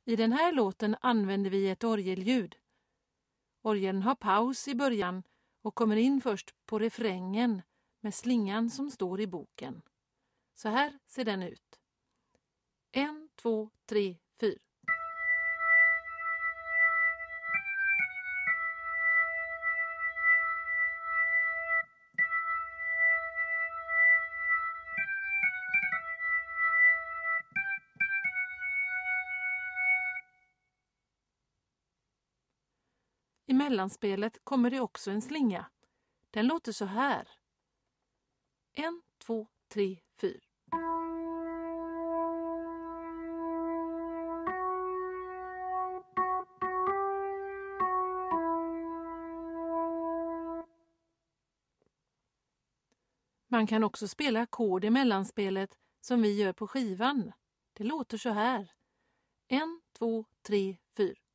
I den här låten använder vi ett orgelljud. Orgeln har paus i början och kommer in först på refrängen med slingan som står i boken. Så här ser den ut. 1, 2, 3, 4. I mellanspelet kommer det också en slinga. Den låter så här. 1, 2, 3, 4. Man kan också spela ackord i mellanspelet som vi gör på skivan. Det låter så här. 1, 2, 3, 4.